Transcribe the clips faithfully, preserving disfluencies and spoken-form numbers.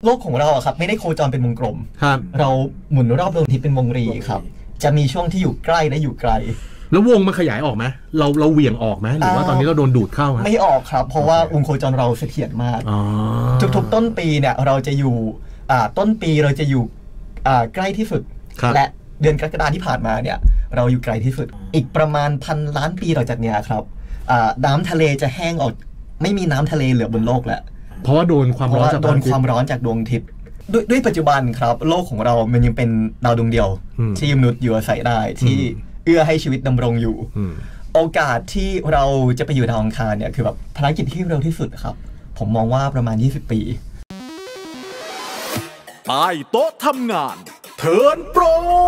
โลกของเราครับไม่ได้โคจรเป็นวงกลมเราหมุนรอบดวงอาทิตย์เป็นวงรีครับจะมีช่วงที่อยู่ใกล้และอยู่ไกลแล้ววงมันขยายออกไหมเราเราเหวี่ยงออกไหมหรือว่าตอนนี้เราโดนดูดเข้าไม่ออกครับเพราะว่าวงโคจรเราเสถียรมากทุกๆต้นปีเนี่ยเราจะอยู่ต้นปีเราจะอยู่ใกล้ที่สุดและเดือนกรกฎาคมที่ผ่านมาเนี่ยเราอยู่ไกลที่สุดอีกประมาณพันล้านปีต่อจากเนี้ยครับน้ำทะเลจะแห้งออกไม่มีน้ำทะเลเหลือบนโลกแล้วเพราะว่าโดนความร้อนจากโดนความร้อนจากดวงอาทิตย์ด้วยด้วยปัจจุบันครับโลกของเรามันยังเป็นดาวดวงเดียวที่มนุษย์อยู่อาศัยได้ที่เอื้อให้ชีวิตดำรงอยู่โอกาสที่เราจะไปอยู่ดาวอังคารเนี่ยคือแบบภารกิจที่เร็วที่สุดครับผมมองว่าประมาณยี่สิบปีใต้โต๊ะทำงานเทิร์นโปร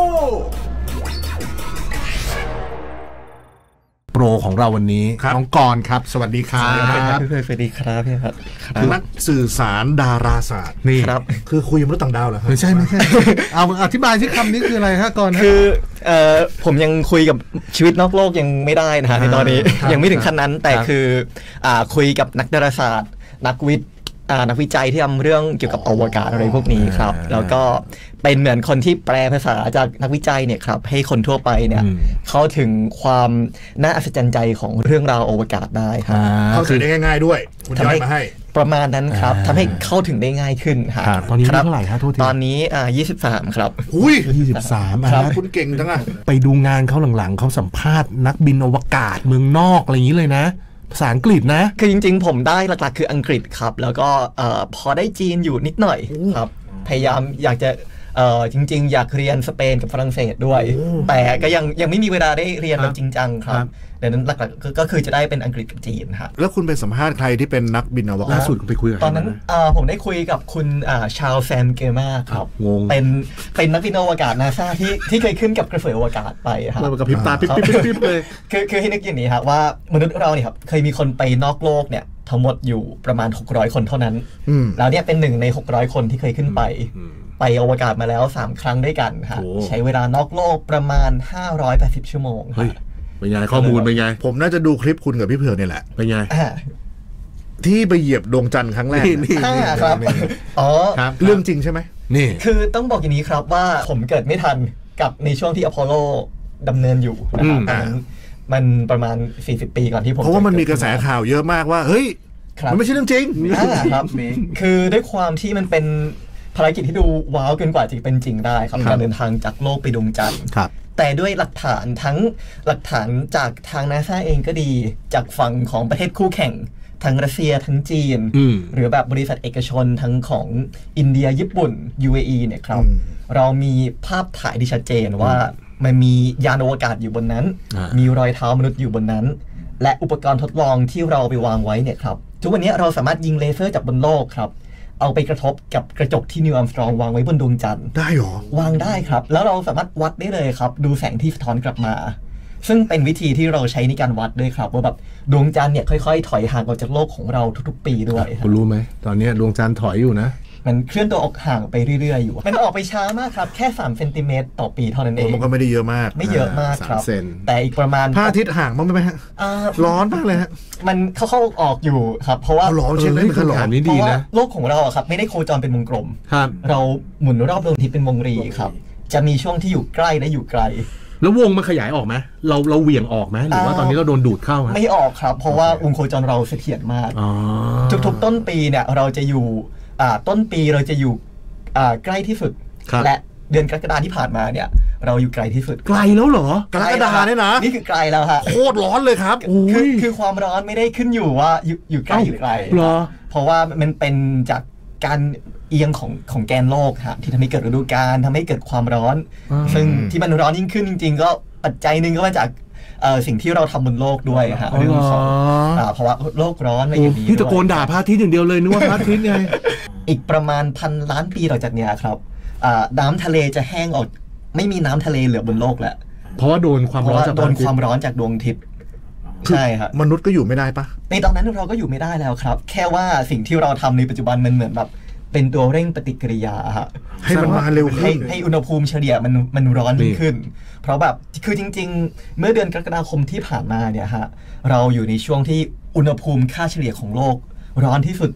โปรของเราวันนี้น้องกรครับสวัสดีครับสวัสดีครับพี่ครับคือนักสื่อสารดาราศาสตร์นี่ครับคือคุยมนุษย์ต่างดาวเหรอครับไม่ใช่ไม่ใช่เอาอธิบายที่คำนี้คืออะไรฮะกรคือเอ่อผมยังคุยกับชีวิตนอกโลกยังไม่ได้นะฮะในตอนนี้ยังไม่ถึงขั้นนั้นแต่คืออ่าคุยกับนักดาราศาสตร์นักวิทย์นักวิจัยที่ทำเรื่องเกี่ยวกับอวกาศอะไรพวกนี้ครับแล้วก็เป็นเหมือนคนที่แปลภาษาจากนักวิจัยเนี่ยครับให้คนทั่วไปเนี่ยเข้าถึงความน่าอัศจรรย์ใจของเรื่องราวอวกาศได้ครับเข้าใจได้ง่ายๆด้วยคุณย้อยมาให้ประมาณนั้นครับทำให้เข้าถึงได้ง่ายขึ้นครับตอนนี้เท่าไหร่ครับโทษทีตอนนี้อ่ายี่สิบสามครับอุ้ยยี่สิบสามครับคุณเก่งจังอ่ะไปดูงานเขาหลังๆเขาสัมภาษณ์นักบินอวกาศเมืองนอกอะไรอย่างนี้เลยนะภาษาอังกฤษนะคือจริงๆผมได้หลักๆคืออังกฤษครับแล้วก็พอได้จีนอยู่นิดหน่อยครับพยายามอยากจะจริงๆอยากเรียนสเปนกับฝรั่งเศสด้วยแต่ก็ยังยังไม่มีเวลาได้เรียนแบบจริงจังครับดังนั้นหลักๆก็คือจะได้เป็นอังกฤษกับจีนครับแล้วคุณไปสัมภาษณ์ใครที่เป็นนักบินอวกาศล่าสุดไปคุยกับตอนนั้นผมได้คุยกับคุณชาลแซมเกอร์มาครับเป็นเป็นนักบินอวกาศนาซาที่ที่เคยขึ้นกับกระสวยอวกาศไปครับแล้วกับพริบตาปิ๊บปิ๊บปิ๊บเลยคือคือให้นึกอย่างนี้ครับว่ามนุษย์เราเนี่ยครับเคยมีคนไปนอกโลกเนี่ยทั้งหมดอยู่ประมาณหกร้อยคนเท่านั้นแล้วเนี่ยเป็นหนึ่งในหกร้อยคนที่เคยขึ้นไปไปอวกาศมาแล้วสามครั้งด้วยกันค่ะใช้เวลานอกโลกประมาณห้าร้อยแปดสิบชั่วโมงเฮ้ยเป็นไงข้อมูลเป็นไงผมน่าจะดูคลิปคุณกับพี่เผือกนี่แหละเป็นไงที่ไปเหยียบดวงจันทร์ครั้งแรกนี่ครับอ๋อเรื่องจริงใช่ไหมนี่คือต้องบอกอย่างนี้ครับว่าผมเกิดไม่ทันกับในช่วงที่อพอลโลดำเนินอยู่นะครับมันประมาณสี่สิบปีก่อนที่ผมเพราะว่ามันมีกระแสข่าวเยอะมากว่าเฮ้ยมันไม่ใช่เรื่องจริงครับคือด้วยความที่มันเป็นภารกิจที่ดูว้าวเกินกว่าจะเป็นจริงได้ครับการเดินทางจากโลกไปดวงจันทร์แต่ด้วยหลักฐานทั้งหลักฐานจากทางนาซาเองก็ดีจากฝั่งของประเทศคู่แข่งทั้งรัสเซียทั้งจีนหรือแบบบริษัทเอกชนทั้งของอินเดียญี่ปุ่น ยู เอ อี เนี่ยครับเรามีภาพถ่ายที่ชัดเจนว่ามันมียานอวกาศอยู่บนนั้นมีรอยเท้ามนุษย์อยู่บนนั้นและอุปกรณ์ทดลองที่เราไปวางไว้เนี่ยครับทุกวันนี้เราสามารถยิงเลเซอร์จากบนโลกครับเอาไปกระทบกับกระจกที่นิวอัมสตรองวางไว้บนดวงจันทร์ได้หรอวางได้ครับแล้วเราสามารถวัดได้เลยครับดูแสงที่สะท้อนกลับมาซึ่งเป็นวิธีที่เราใช้ในการวัดด้วยครับว่าแบบดวงจันทร์เนี่ยค่อยๆถอยห่างออกจากโลกของเราทุกๆปีด้วยคุณรู้ไหมตอนนี้ดวงจันทร์ถอยอยู่นะมันเคลื่อนตัวออกห่างไปเรื่อยๆอยู่มันออกไปช้ามากครับแค่สามเซนติเมตรต่อปีเท่านั้นเองมันก็ไม่ได้เยอะมากไม่เยอะมากครับแต่อีกประมาณพระอาทิตย์ห่างมั้งไหมฮะร้อนมากเลยฮะมันเข้าเข้าออกอยู่ครับเพราะว่าร้อนเช่นนี้มันร้อนนี่ดีนะโลกของเราครับไม่ได้โคจรเป็นวงกลมเราหมุนรอบดวงอาทิตย์เป็นวงรีครับจะมีช่วงที่อยู่ใกล้และอยู่ไกลแล้ววงมันขยายออกไหมเราเราเหวี่ยงออกไหมหรือว่าตอนนี้เราโดนดูดเข้าไม่ออกครับเพราะว่าวงโคจรเราเสถียรมากทุกๆต้นปีเนี่ยเราจะอยู่ต้นปีเราจะอยู่ใกล้ที่สุดและเดือนกรกฎาคมที่ผ่านมาเนี่ยเราอยู่ไกลที่สุดไกลแล้วเหรอกรกฎาเนี่ยนะนี่คือไกลแล้วฮะโคตรร้อนเลยครับคือคือความร้อนไม่ได้ขึ้นอยู่ว่าอยู่ใกล้หรือไกลเพราะว่ามันเป็นจากการเอียงของของแกนโลกฮะที่ทำให้เกิดฤดูกาลทำให้เกิดความร้อนซึ่งที่มันร้อนยิ่งขึ้นจริงๆก็ปัจจัยหนึ่งก็มาจากสิ่งที่เราทำบนโลกด้วยฮะเรื่องของเพราะว่าโลกร้อนอะไรอย่างนี้ที่ตะโกนด่าพระอาทิตย์อย่างเดียวเลยนึกว่าพระอาทิตย์ไงอีกประมาณพันล้านปีต่อจากเนี้ยครับน้ำทะเลจะแห้งออกไม่มีน้ำทะเลเหลือบนโลกแล้วเพราะว่าโดนความร้อนจากโดนความร้อนจากดวงอาทิตย์ใช่ครับมนุษย์ก็อยู่ไม่ได้ปะในตอนนั้นเราก็อยู่ไม่ได้แล้วครับแค่ว่าสิ่งที่เราทำในปัจจุบันมันเหมือนแบบเป็นตัวเร่งปฏิกิริยาฮะให้มันมาเร็วขึ้นให้อุณหภูมิเฉลี่ยมันมันร้อนขึ้นเพราะแบบคือจริงๆเมื่อเดือนกรกฎาคมที่ผ่านมาเนี่ยฮะเราอยู่ในช่วงที่อุณหภูมิค่าเฉลี่ยของโลกร้อนที่สุด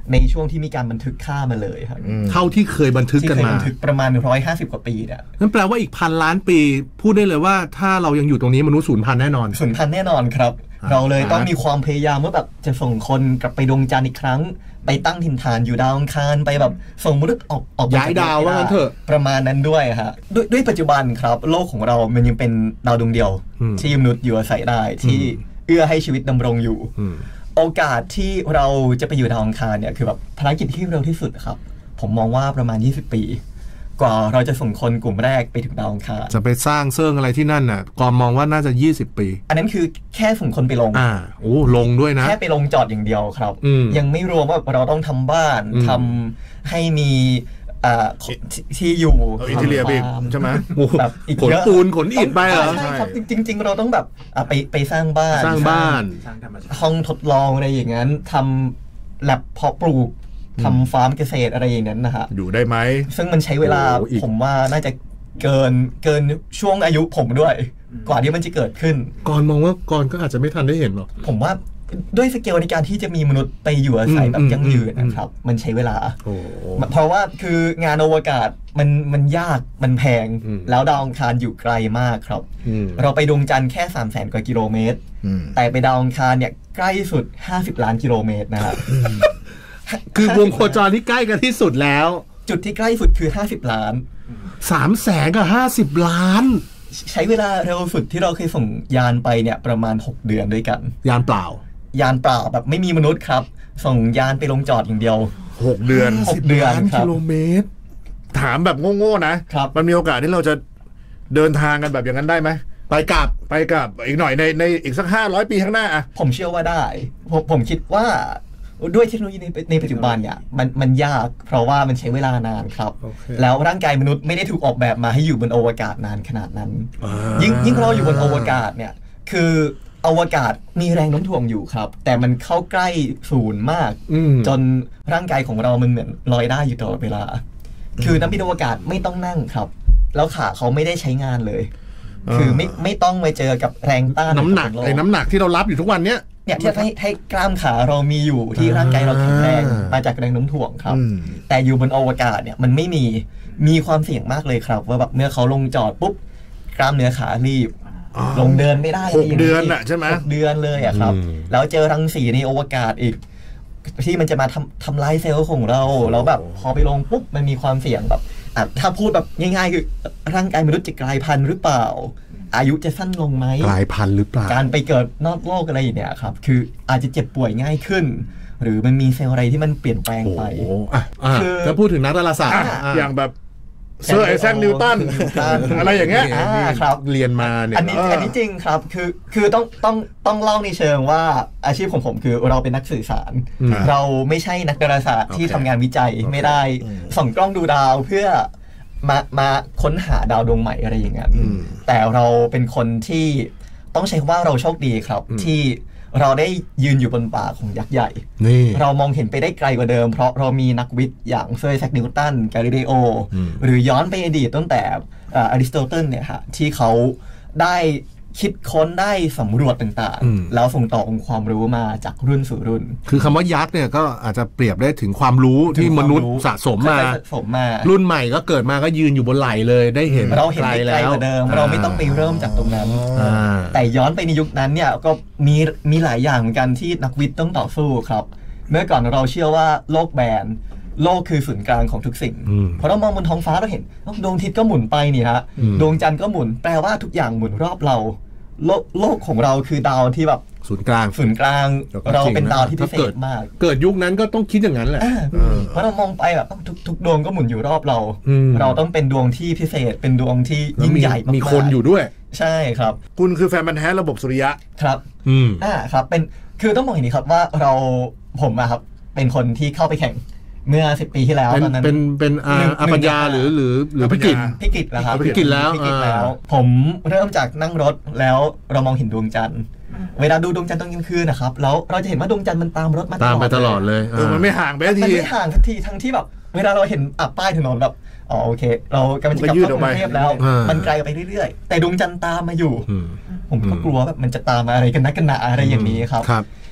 ในช่วงที่มีการบันทึกค่ามาเลยครับเท่าที่เคยบันทึกกันมาบันทึกประมาณหนึ่งร้อยห้าสิบกว่าปีเนี่ยนั่นแปลว่าอีกพันล้านปีพูดได้เลยว่าถ้าเรายังอยู่ตรงนี้มนุษย์สูญพันธุ์แน่นอนสูญพันธุ์แน่นอนครับเราเลยต้องมีความพยายามว่าแบบจะส่งคนกลับไปดวงจันทร์อีกครั้งไปตั้งถิ่นฐานอยู่ดาวอังคารไปแบบส่งมนุษย์ออกออกย้ายดาวว่างั้นเถอะประมาณนั้นด้วยฮะด้วยด้วยปัจจุบันครับโลกของเรามันยังเป็นดาวดวงเดียวที่มนุษย์อยู่อาศัยได้ที่เอื้อให้ชีวิตดำรงอยู่โอกาสที่เราจะไปอยู่ดาวอังคารเนี่ยคือแบบภารกิจที่เร็วที่สุดครับผมมองว่าประมาณยี่สิบปีกว่าเราจะส่งคนกลุ่มแรกไปถึงดาวอังคารจะไปสร้างเซิร์งอะไรที่นั่นน่ะก่อนมองว่าน่าจะยี่สิบปีอันนั้นคือแค่ส่งคนไปลงอ่าโอ้ลงด้วยนะแค่ไปลงจอดอย่างเดียวครับยังไม่รวมว่าเราต้องทำบ้านทำให้มีที่อยู่อิตาเลียบิ๊กใช่ไหมแบบขนปูนขนอิฐไปเหรอใช่ครับจริงๆเราต้องแบบไปไปสร้างบ้านสร้างบ้านห้องทดลองอะไรอย่างนั้นทำแลบเพาะปลูกทำฟาร์มเกษตรอะไรอย่างนั้นนะฮะอยู่ได้ไหมซึ่งมันใช้เวลาผมว่าน่าจะเกินเกินช่วงอายุผมด้วยกว่าที่มันจะเกิดขึ้นก่อนมองว่าก่อนก็อาจจะไม่ทันได้เห็นหรอกผมว่าด้วยสเกลในการที่จะมีมนุษย์ไปอยู่อาศัยแบบยั่งยืนนะครับมันใช้เวลาเพราะว่าคืองานอวกาศมันมันยากมันแพงแล้วดาวอังคารอยู่ไกลมากครับเราไปดวงจันทร์แค่สามแสนกว่ากิโลเมตรแต่ไปดาวอังคารเนี่ยใกล้สุดห้าสิบล้านกิโลเมตรนะครับคือวงโคจรที่ใกล้กันที่สุดแล้วจุดที่ใกล้สุดคือห้าสิบล้านสามแสนกับห้าสิบล้านใช้เวลาเร็วสุดที่เราเคยส่งยานไปเนี่ยประมาณหกเดือนด้วยกันยานเปล่ายานเปล่าแบบไม่มีมนุษย์ครับส่งยานไปลงจอดอย่างเดียวหกเดือนหกเดือนกิโลเมตรถามแบบโง่ๆนะมันมีโอกาสที่เราจะเดินทางกันแบบอย่างนั้นได้ไหมไปกลับไปกลับอีกหน่อยในในอีกสักห้าร้อยปีข้างหน้าอะผมเชื่อว่าได้ผมผมคิดว่าด้วยเทคโนโลยีในในปัจจุบันเนี่ยมันมันยากเพราะว่ามันใช้เวลานานครับ okay. แล้วร่างกายมนุษย์ไม่ได้ถูกออกแบบมาให้อยู่บนอวกาศนานขนาดนั้นยิ่งยิ่งเราอยู่บนอวกาศเนี่ยคืออวกาศมีแรงโน้มถ่วงอยู่ครับแต่มันเข้าใกล้ศูนย์มากจนร่างกายของเรามันเหมือนลอยได้อยู่ตลอดเวลาคือนักบินอวกาศไม่ต้องนั่งครับแล้วขาเขาไม่ได้ใช้งานเลยคือไม่ไม่ต้องไปเจอกับแรงต้านน้ำหนักไอ้น้ำหนักที่เรารับอยู่ทุกวันเนี้ยเนี่ยที่ให้ให้กล้ามขาเรามีอยู่ที่ร่างกายเราแข็งแรงมาจากแรงโน้มถ่วงครับแต่อยู่บนอวกาศเนี่ยมันไม่มีมีความเสี่ยงมากเลยครับว่าแบบเมื่อเขาลงจอดปุ๊บกล้ามเนื้อขารีบลงเดินไม่ได้หกเดือนอะใช่ไหมหกเดือนเลยอะครับแล้วเจอรังสีในอวกาศอีกที่มันจะมาทำทำลายเซลล์ของเราแล้วแบบพอไปลงปุ๊บมันมีความเสี่ยงแบบอ่ะถ้าพูดแบบง่ายๆคือร่างกายมนุษย์จะกลายพันธุ์หรือเปล่าอายุจะสั้นลงไหมกลายพันธุ์หรือเปล่าการไปเกิดนอกโลกอะไรอย่างเนี้ยครับคืออาจจะเจ็บป่วยง่ายขึ้นหรือมันมีเซลล์อะไรที่มันเปลี่ยนแปลงไปคือถ้าพูดถึงนักดาราศาสตร์อย่างแบบเซอร์ไอแซคนิวตันอะไรอย่างเงี้ยครับเรียนมาเนี่ยอันนี้อันนี้จริงครับคือคือต้องต้องต้องเล่าในเชิงว่าอาชีพของผมคือเราเป็นนักสื่อสารเราไม่ใช่นักดาราศาสตร์ที่ทำงานวิจัยไม่ได้ส่องกล้องดูดาวเพื่อมามาค้นหาดาวดวงใหม่อะไรอย่างเงี้ยแต่เราเป็นคนที่ต้องใช้คำว่าเราโชคดีครับที่เราได้ยืนอยู่บนป่าของยักษ์ใหญ่เรามองเห็นไปได้ไกลกว่าเดิมเพราะเรามีนักวิทย์อย่างเซอร์ไอแซคนิวตันกาลิเลโอหรือย้อนไปอดีตตั้งแต่อริสโตเติลเนี่ยฮะที่เขาได้คิดค้นได้สำรวจต่างๆแล้วส่งต่อองค์ความรู้มาจากรุ่นสู่รุ่นคือคำว่ายักษ์เนี่ยก็อาจจะเปรียบได้ถึงความรู้ที่มนุษย์สะสมมารุ่นใหม่ก็เกิดมาก็ยืนอยู่บนไหล่เลยได้เห็นเราเห็นไกลกว่าเดิมเราไม่ต้องไปเริ่มจากตรงนั้นแต่ย้อนไปในยุคนั้นเนี่ยก็มีมีหลายอย่างเหมือนกันที่นักวิทย์ต้องต่อสู้ครับเมื่อก่อนเราเชื่อว่าโลกแบนโลกคือศูนย์กลางของทุกสิ่งพอเรามองบนท้องฟ้าเราเห็นดวงอาทิตย์ก็หมุนไปนี่ฮะดวงจันทร์ก็หมุนแปลว่าทุกอย่างหมุนรอบเราโลกโลกของเราคือดาวที่แบบศูนย์กลางศูนย์กลางเราเป็นดาวที่พิเศษมากเกิดยุคนั้นก็ต้องคิดอย่างนั้นแหละเพราะเรามองไปแบบทุกทุกดวงก็หมุนอยู่รอบเราเราต้องเป็นดวงที่พิเศษเป็นดวงที่ยิ่งใหญ่มากมีคนอยู่ด้วยใช่ครับคุณคือแฟนพันธุ์แท้ระบบสุริยะครับอืมอ่าครับเป็นคือต้องบอกอย่างนี้ครับว่าเราผมอะครับเป็นคนที่เข้าไปแข่งเมื่อสิบปีที่แล้วตอนนั้นเป็นเป็นอาปัญญาหรือหรือหรือพิกิตพิกิตแล้วครับพิกิตแล้วพิกิตแล้วผมเริ่มจากนั่งรถแล้วเรามองเห็นดวงจันทร์เวลาดูดวงจันทร์ตอนกลางคืนนะครับแล้วเราจะเห็นว่าดวงจันทร์มันตามรถมาตามไปตลอดเลยมันไม่ห่างไปทีมันไม่ห่างทันทีทั้งที่แบบเวลาเราเห็นอ่ะป้ายถนนแบบอ๋อโอเคเรากำลังจะกลับเข้ากรุงเทพแล้วมันไกลไปเรื่อยๆแต่ดวงจันทร์ตามมาอยู่ผมก็กลัวแบบมันจะตามมาอะไรกันนักกันหนาอะไรอย่างนี้ครับ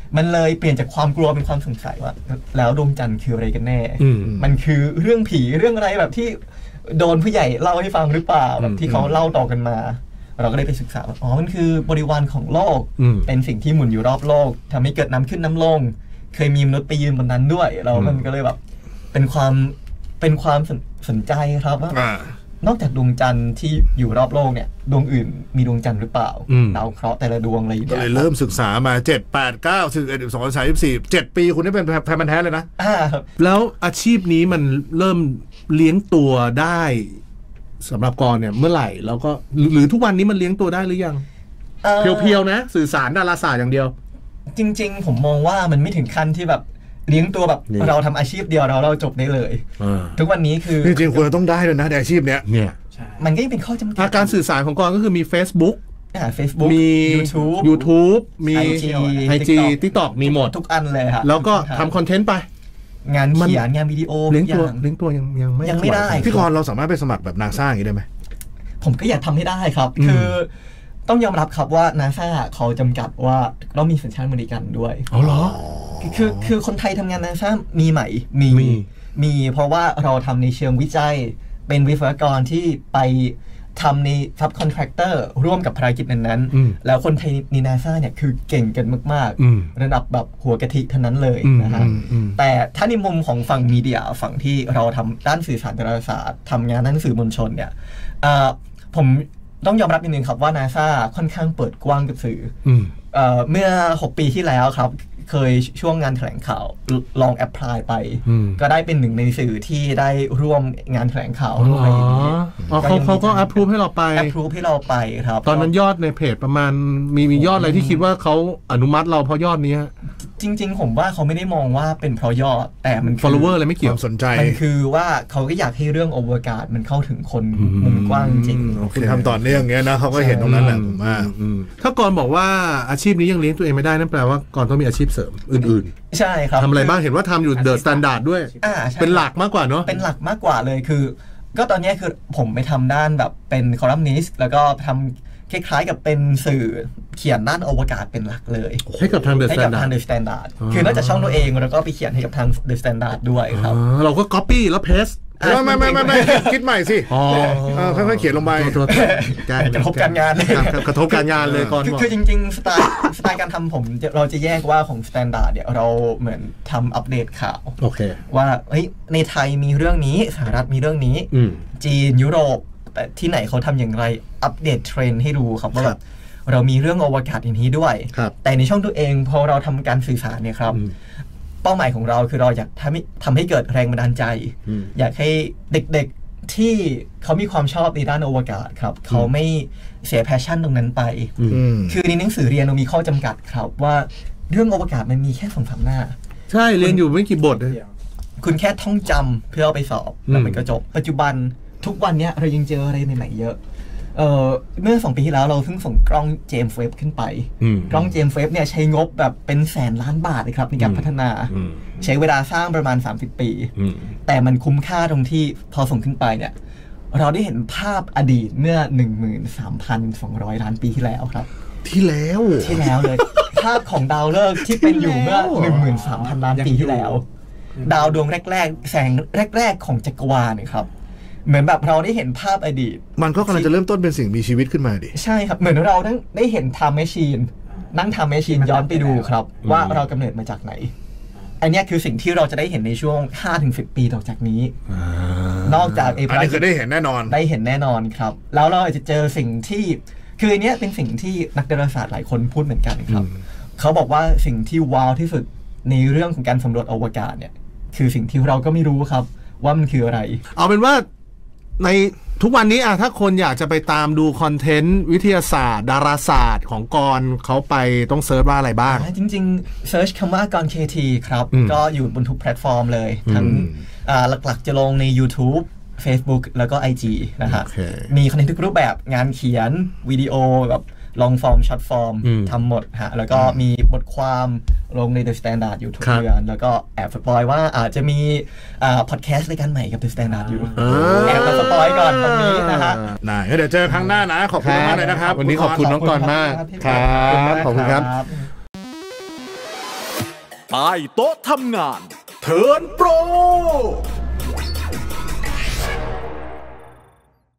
มันเลยเปลี่ยนจากความกลัวเป็นความสงสัยว่าแล้วดวงจันทร์คืออะไรกันแน่มันคือเรื่องผีเรื่องอะไรแบบที่โดนผู้ใหญ่เล่าให้ฟังหรือเปล่าแบบที่เขาเล่าต่อกันมาเราก็ได้ไปศึกษาว่าอ๋อมันคือบริวารของโลกเป็นสิ่งที่หมุนอยู่รอบโลกทำให้เกิดน้ำขึ้นน้ำลงเคยมีมนุษย์ไปยืนบนนั้นด้วยเรามันก็เลยแบบเป็นความเป็นความสนใจครับว่านอกจากดวงจันทร์ที่อยู่รอบโลกเนี่ยดวงอื่นมีดวงจันทร์หรือเปล่าดาวเคราะห์แต่ละดวงอะไรอย่างเงี้ยก็เลยเริ่มศึกษามาเจ็ด แปด เก้า สิบเอ็ด สิบสอง สิบสาม สิบสี่ เจ็ดปีคุณได้เป็นแฟนพันธุ์แท้เลยนะอ่าครับแล้วอาชีพนี้มันเริ่มเลี้ยงตัวได้สำหรับกรเนี่ยเมื่อไหร่แล้วก็หรือทุกวันนี้มันเลี้ยงตัวได้หรือยังเพียวๆนะสื่อสารดาราศาสตร์อย่างเดียวจริงๆผมมองว่ามันไม่ถึงขั้นที่แบบเลี้ยงตัวแบบเราทำอาชีพเดียวเราเราจบได้เลยทุกวันนี้คือจริงๆควรต้องได้เลยนะในอาชีพเนี้ยเนี่ยมันก็ยังเป็นข้อจำกัดการสื่อสารของกรก็คือมี Facebook อ่า Facebook มี YouTube YouTube มีไอ จี TikTok มีหมดทุกอันเลยครับแล้วก็ทำคอนเทนต์ไปงานเขียนงานวิดีโอเลี้ยงตัวเลี้ยงตัวยังยังไม่ยังไม่ได้พี่กรเราสามารถไปสมัครแบบนาซ่าอย่างนี้ได้ไหมผมก็อยากทำให้ได้ครับคือต้องยอมรับครับว่านาซาเขาจำกัดว่าเรามีสัญชาติอเมริกันด้วยอ๋อเหรอคือคือคนไทยทำงานนาซามีไหมมีมีเพราะว่าเราทำในเชิงวิจัยเป็นวิศวกรที่ไปทำในซับคอนแทคเตอร์ร่วมกับภารกิจนั้นๆแล้วคนไทยในนาซาเนี่ยคือเก่งกันมากๆระดับแบบหัวกะทิทั้งนั้นเลยนะฮะแต่ถ้าในมุมของฝั่งมีเดียฝั่งที่เราทำด้านสื่อสารดาราศาสตร์ทำงานด้านสื่อมวลชนเนี่ยผมต้องยอมรับนิดนึงครับว่า นาซ่า ค่อนข้างเปิดกว้างกับสื่อเมื่อหกปีที่แล้วครับเคยช่วงงานแถลงข่าวลองแอพพลายไปก็ได้เป็นหนึ่งในสื่อที่ได้ร่วมงานแถลงข่าวร่วมอะไรอย่างนี้เขาเขาก็แอปพรูฟให้เราไปแอปพรูฟให้เราไปครับตอนนั้นยอดในเพจประมาณมีมียอดอะไรที่คิดว่าเขาอนุมัติเราเพราะยอดนี้จริงๆผมว่าเขาไม่ได้มองว่าเป็นเพราะยอดแต่มัน follower อะไรไม่เกี่ยวสนใจมันคือว่าเขาก็อยากให้เรื่องอวกาศมันเข้าถึงคนมุมกว้างจริงคุณทำต่อเนื่องอย่างเงี้ยนะเขาก็เห็นตรงนั้นแหละผมว่าถ้ากรบอกว่าอาชีพนี้ยังเลี้ยงตัวเองไม่ได้นั่นแปลว่ากรต้องมีอาชีพเสริมอื่นๆใช่ครับทำอะไรบ้างเห็นว่าทำอยู่ The Standard ด้วยเป็นหลักมากกว่าเนาะเป็นหลักมากกว่าเลยคือก็ตอนนี้คือผมไปทำด้านแบบเป็นคอลัมนิสต์แล้วก็ทำคล้ายๆกับเป็นสื่อเขียนด้านอวกาศเป็นหลักเลยให้กับทาง The Standard ให้กับทาง The Standard คือนอกจากช่องตัวเองแล้วก็ไปเขียนให้กับทาง The Standard ด้วยครับเราก็ copy แล้ว paste ไม่ไม่ไม่ไม่คิดใหม่สิค่อยๆเขียนลงไปกระทบการงานกระทบการงานเลยก่อนคือจริงๆสไตล์สไตล์การทำผมเราจะแยกว่าของ Standard เนี่ยเราเหมือนทำอัปเดตข่าวว่าเฮ้ยในไทยมีเรื่องนี้สหรัฐมีเรื่องนี้จีนยุโรปแต่ที่ไหนเขาทำอย่างไรอัปเดตเทรนด์ให้ดูครับว่าเรามีเรื่องอวกาศอย่างนี้ด้วยแต่ในช่องตัวเองพอเราทำการสื่อสารเนี่ยครับเป้าหมายของเราคือเราอยากทำให้ทำให้เกิดแรงบันดาลใจอยากให้เด็กๆที่เขามีความชอบในด้านอวกาศครับเขาไม่เสียแพชชั่นตรงนั้นไปคือในหนังสือเรียนเรามีข้อจำกัดครับว่าเรื่องอวกาศมันมีแค่สองสามหน้าใช่เรียนอยู่ไม่กี่บทคุณแค่ท่องจำเพื่อเอาไปสอบแล้วมันก็จบปัจจุบันทุกวันนี้เรายังเจออะไรใหม่ๆเยอะเอ่อเมื่อสองปีที่แล้วเราเพิ่งส่งกล้องเจมส์เว็บขึ้นไปกล้องเจมส์เว็บเนี่ยใช้งบแบบเป็นแสนล้านบาทเลยครับในการพัฒนาใช้เวลาสร้างประมาณสามสิบปีแต่มันคุ้มค่าตรงที่พอส่งขึ้นไปเนี่ยเราได้เห็นภาพอดีตเมื่อ หนึ่งหมื่นสามพันสองร้อย ล้านปีที่แล้วครับที่แล้วที่แล้วเลยภาพของดาวฤกษ์ที่เป็นอยู่เมื่อ หนึ่งหมื่นสามพัน ล้านปีที่แล้วดาวดวงแรกๆแสงแรกๆของจักรวาลนะครับเหมือนแบบเราได้เห็นภาพอดีตมันก็กำลังจะเริ่มต้นเป็นสิ่งมีชีวิตขึ้นมาดิใช่ครับเหมือนเราได้ได้เห็นไทม์แมชชีนนั่งไทม์แมชชีนย้อนไปดูครับว่าเรากำเนิดมาจากไหนอันนี้คือสิ่งที่เราจะได้เห็นในช่วง ห้าถึงสิบ ปีต่อจากนี้นอกจากไอ้อันนี้คือได้เห็นแน่นอนได้เห็นแน่นอนครับแล้วเราอาจจะเจอสิ่งที่คืออันนี้เป็นสิ่งที่นักดาราศาสตร์หลายคนพูดเหมือนกันครับเขาบอกว่าสิ่งที่ว้าวที่สุดในเรื่องของการสำรวจอวกาศเนี่ยคือสิ่งที่เราก็ไม่รู้ครับว่ามันคืออะไรเอาเป็นว่าในทุกวันนี้อะถ้าคนอยากจะไปตามดูคอนเทนต์วิทยาศาสตร์ดาราศาสตร์ของกรเขาไปต้องเซิร์ชว่าอะไรบ้างจริงๆเซิร์ชคำว่ากร เค ที ครับก็อยู่บนทุกแพลตฟอร์มเลยทั้งหลักๆจะลงใน YouTube Facebook แล้วก็ ไอ จี นะฮะ okay. มีคอนเทนต์ทุกรูปแบบงานเขียนวิดีโอแบบลองฟอร์มช็อตฟอร์มทำหมดฮะแล้วก็มีบทความลงใน The Standard อยู่ทุกเดือนแล้วก็แอบสปอยว่าอาจจะมีพอดแคสต์รายการใหม่กับ The Standard อยู่แอบมาสปอยก่อนตรงนี้นะฮะนะเดี๋ยวเจอครั้งหน้านะขอบคุณมากเลยนะครับวันนี้ขอบคุณน้องกรมากครับขอบคุณครับใต้โต๊ะทำงานเทิร์นโปร